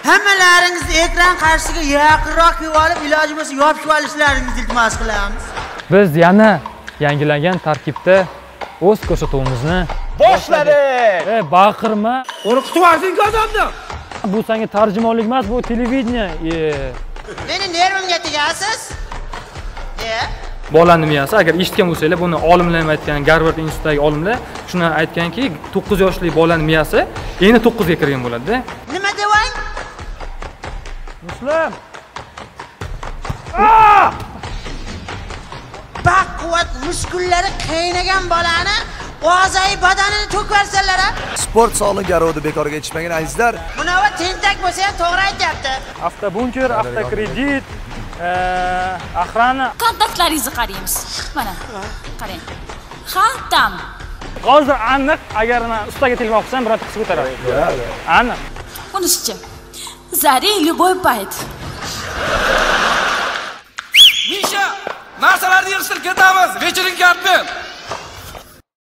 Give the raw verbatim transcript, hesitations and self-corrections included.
Hammalaringizni ekran qarshisiga yaqinroq kelib olib, iloji bo'lsa yopib olishlaringizni iltimos qilamiz. Biz yana yangilangan tarkibda o'z ko'rsatuvimizni boshladik. E, baqirma. Qo'rqitib yuborsang odamni. Bu senga tarjimonlik emas, bu televideniya. Meni nervimga tegasiz? E? Bolani miyasi, agar eshitgan bo'lsanglar, buni olimlar ham aytgan, Garvard institutidagi olimlar shuni aytganki, to'qqiz yoshli bolaning miyasi endi to'qqiz ga kirgan bo'ladi-da. Nima deyang? Muslim. Baquvvat muskullari qaynagan bolani og'zai badanini to'kvarsalar, sport sog'liq garovida bekorga yetishmagan azizlar. Bunova tentak bo'lsa ham to'g'ri aytyapti. Avtobunker, avtokredit, axrana. Kontaktlaringizni qaraymiz. Mana, qarang. Xatam. Hozir aniq, agar men ustaga telefon qilsam, birorta qiz ko'taradi. Aniq. Bunisichi. Zari любой payt. Misha, narsalarni yig'ishtirib ketamiz. Vechiring katta.